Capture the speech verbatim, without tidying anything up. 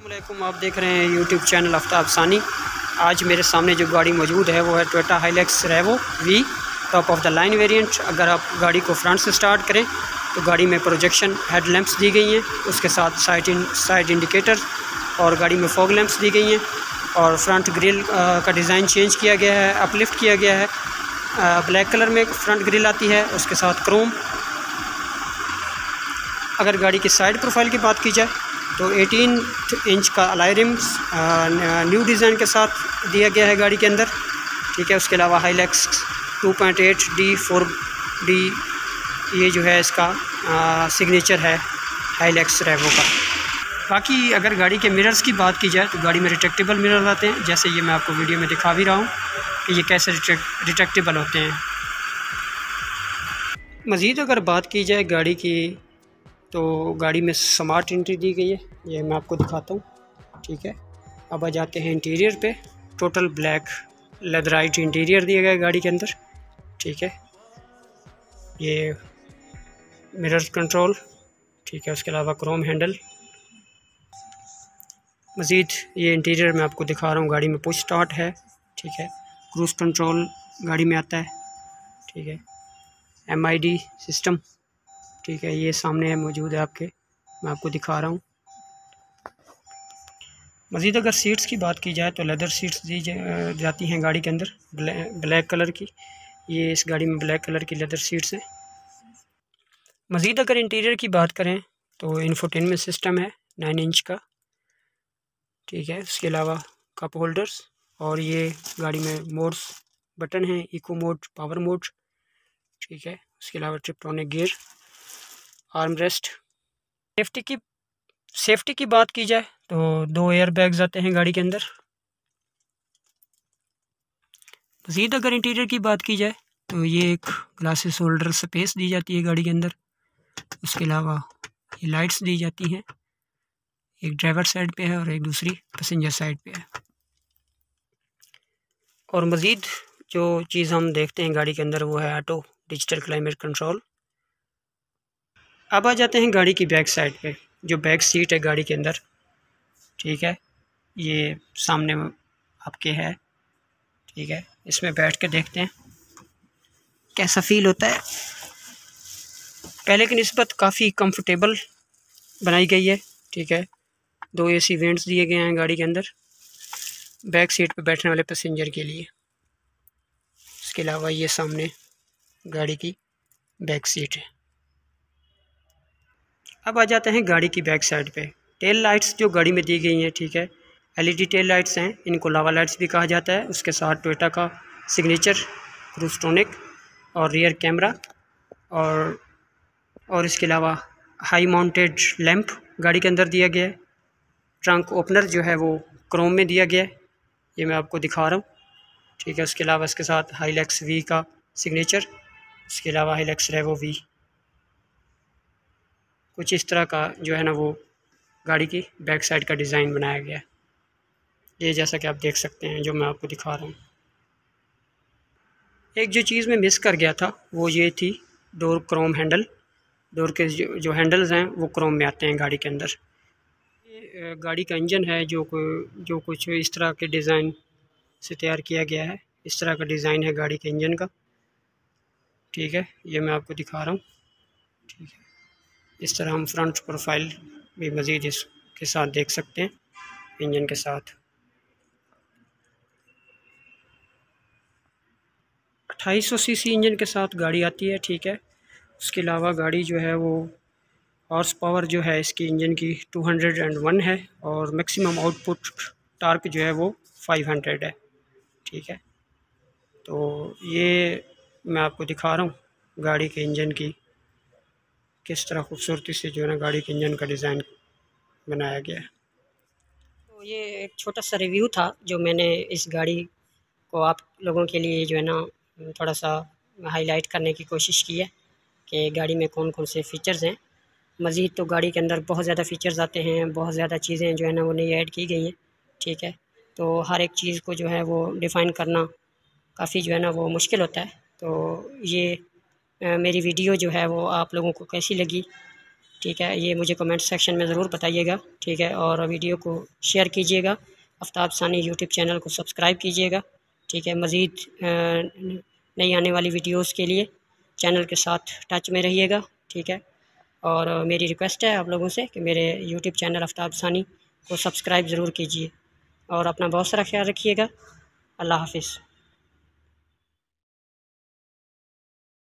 अस्सलामुअलैकुम, आप देख रहे हैं यूट्यूब चैनल आफ्ताब सानी। आज मेरे सामने जो गाड़ी मौजूद है वो है Toyota Hilux Revo V, top of the line variant. अगर आप गाड़ी को फ्रंट से स्टार्ट करें तो गाड़ी में प्रोजेक्शन हेड लैंप्स दी गई हैं, उसके साथ साइड इन साइड इंडिकेटर और गाड़ी में फॉग लैंप्स दी गई हैं और फ्रंट ग्रिल का डिज़ाइन चेंज किया गया है, अपलिफ्ट किया गया है। ब्लैक कलर में फ्रंट ग्रिल आती है, उसके साथ क्रोम। अगर गाड़ी की साइड प्रोफाइल की बात की जाए तो अठारह इंच का अलॉय रिम्स न्यू डिज़ाइन के साथ दिया गया है गाड़ी के अंदर, ठीक है। उसके अलावा Hilux two point eight D four D ये जो है इसका आ, सिग्नेचर है हाइलैक्स रेवो का। बाकी अगर गाड़ी के मिरर्स की बात की जाए तो गाड़ी में रिट्रैक्टेबल मिरर आते हैं, जैसे ये मैं आपको वीडियो में दिखा भी रहा हूँ कि ये कैसे रिट्रैक्टेबल होते हैं। मज़ीद अगर बात की जाए गाड़ी की तो गाड़ी में स्मार्ट एंट्री दी गई है, ये मैं आपको दिखाता हूँ, ठीक है। अब आ जाते हैं इंटीरियर पे। टोटल ब्लैक लेदराइट इंटीरियर दिया गया है गाड़ी के अंदर, ठीक है। ये मिरर कंट्रोल, ठीक है। उसके अलावा क्रोम हैंडल। मज़ीद ये इंटीरियर मैं आपको दिखा रहा हूँ, गाड़ी में पुश स्टार्ट है, ठीक है। क्रूज़ कंट्रोल गाड़ी में आता है, ठीक है। एम आई डी सिस्टम, ठीक है, ये सामने मौजूद है आपके, मैं आपको दिखा रहा हूँ। मज़ीद अगर सीट्स की बात की जाए तो लेदर सीट्स दी जाती हैं गाड़ी के अंदर, ब्लैक, ब्लैक कलर की। ये इस गाड़ी में ब्लैक कलर की लेदर सीट्स हैं। मज़ीद अगर इंटीरियर की बात करें तो इंफोटेनमेंट सिस्टम है नाइन इंच का, ठीक है। उसके अलावा कप होल्डर्स और ये गाड़ी में मोड्स बटन हैं, इको मोड, पावर मोड, ठीक है। उसके अलावा tiptronic gear, arm rest. Safety की सेफ्टी की बात की जाए तो दो एयर बैग्स आते हैं गाड़ी के अंदर। मज़ीद अगर इंटीरियर की बात की जाए तो ये एक ग्लासेस होल्डर स्पेस दी जाती है गाड़ी के अंदर। उसके अलावा ये लाइट्स दी जाती हैं, एक ड्राइवर साइड पे है और एक दूसरी पैसेंजर साइड पे है। और मज़ीद जो चीज़ हम देखते हैं गाड़ी के अंदर वो है ऑटो डिजिटल क्लाइमेट कंट्रोल। अब आ जाते हैं गाड़ी की बैक साइड पे। जो बैक सीट है गाड़ी के अंदर, ठीक है, ये सामने आपके है, ठीक है। इसमें बैठ के देखते हैं कैसा फील होता है। पहले की निस्बत काफ़ी कंफर्टेबल बनाई गई है, ठीक है। दो एसी वेंट्स दिए गए हैं गाड़ी के अंदर बैक सीट पे बैठने वाले पैसेंजर के लिए। इसके अलावा ये सामने गाड़ी की बैक सीट है। अब आ जाते हैं गाड़ी की बैक साइड पे। टेल लाइट्स जो गाड़ी में दी गई हैं, ठीक है, एलईडी टेल लाइट्स हैं, इनको लावा लाइट्स भी कहा जाता है। उसके साथ टोयोटा का सिग्नेचर क्रूस्टोनिक और रियर कैमरा और और इसके अलावा हाई माउंटेड लैंप गाड़ी के अंदर दिया गया है। ट्रंक ओपनर जो है वो क्रोम में दिया गया है, ये मैं आपको दिखा रहा हूँ, ठीक है। उसके अलावा इसके साथ हाइलैक्स वी का सिग्नेचर, इसके अलावा हाइलैक्स रेवो वी, कुछ इस तरह का जो है ना वो गाड़ी की बैक साइड का डिज़ाइन बनाया गया है। ये जैसा कि आप देख सकते हैं जो मैं आपको दिखा रहा हूँ। एक जो चीज़ मैं मिस कर गया था वो ये थी डोर क्रोम हैंडल। डोर के जो, जो हैंडल्स हैं वो क्रोम में आते हैं गाड़ी के अंदर। ये गाड़ी का इंजन है जो जो कुछ इस तरह के डिज़ाइन से तैयार किया गया है। इस तरह का डिज़ाइन है गाड़ी के इंजन का, ठीक है। ये मैं आपको दिखा रहा हूँ, ठीक है। इस तरह हम फ्रंट प्रोफाइल भी मज़ीद इसके साथ देख सकते हैं इंजन के साथ। अट्ठाईस सौ सीसी इंजन के साथ गाड़ी आती है, ठीक है। उसके अलावा गाड़ी जो है वो हॉर्स पावर जो है इसकी इंजन की टू हंड्रेड एंड वन है और मैक्सिमम आउटपुट टार्क जो है वो फाइव हंड्रेड है, ठीक है। तो ये मैं आपको दिखा रहा हूँ गाड़ी के इंजन की किस तरह खूबसूरती से जो है ना गाड़ी के इंजन का डिज़ाइन बनाया गया है। तो ये एक छोटा सा रिव्यू था जो मैंने इस गाड़ी को आप लोगों के लिए जो है ना थोड़ा सा हाईलाइट करने की कोशिश की है कि गाड़ी में कौन कौन से फ़ीचर्स हैं। मज़ीद तो गाड़ी के अंदर बहुत ज़्यादा फ़ीचर्स आते हैं, बहुत ज़्यादा चीज़ें जो है ना वो नई ऐड की गई हैं, ठीक है। तो हर एक चीज़ को जो है वो डिफ़ाइन करना काफ़ी जो है ना वो मुश्किल होता है। तो ये मेरी वीडियो जो है वो आप लोगों को कैसी लगी ठीक है, ये मुझे कमेंट सेक्शन में ज़रूर बताइएगा। ठीक है, और वीडियो को शेयर कीजिएगा। आफ्ताब सानी यूट्यूब चैनल को सब्सक्राइब कीजिएगा। ठीक है, मज़ीद नई आने वाली वीडियोस के लिए चैनल के साथ टच में रहिएगा। ठीक है, और मेरी रिक्वेस्ट है आप लोगों से कि मेरे यूट्यूब चैनल आफ्ताब सानी को सब्सक्राइब ज़रूर कीजिए और अपना बहुत सारा ख्याल रखिएगा। अल्लाह हाफिज़।